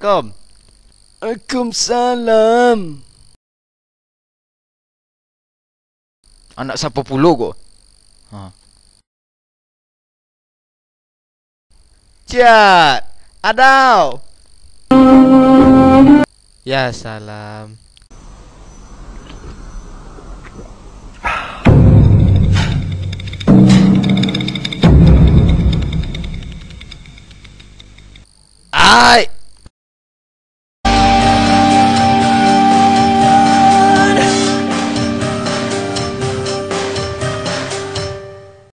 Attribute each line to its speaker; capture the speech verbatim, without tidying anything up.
Speaker 1: Assalamualaikum.
Speaker 2: Waalaikumsalam.
Speaker 1: Anak siapa pula kau? Ha. Ciat. Adau. Ya salam.